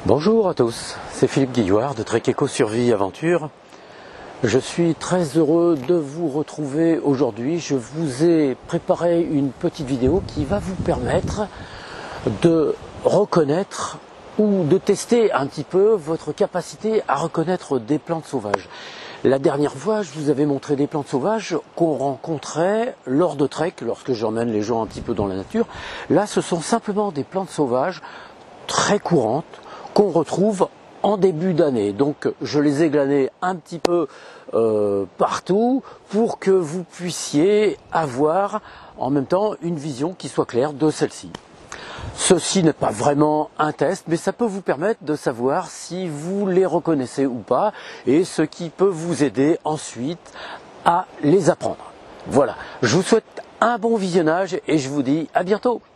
Bonjour à tous, c'est Philippe Guillouard de Trek Eco Survie Aventure. Je suis très heureux de vous retrouver aujourd'hui. Je vous ai préparé une petite vidéo qui va vous permettre de reconnaître ou de tester un petit peu votre capacité à reconnaître des plantes sauvages. La dernière fois, je vous avais montré des plantes sauvages qu'on rencontrait lors de trek, lorsque j'emmène les gens un petit peu dans la nature. Là, ce sont simplement des plantes sauvages très courantes qu'on retrouve en début d'année. Donc je les ai glanées un petit peu partout pour que vous puissiez avoir en même temps une vision qui soit claire de celle-ci. Ceci n'est pas vraiment un test, mais ça peut vous permettre de savoir si vous les reconnaissez ou pas, et ce qui peut vous aider ensuite à les apprendre. Voilà, je vous souhaite un bon visionnage et je vous dis à bientôt.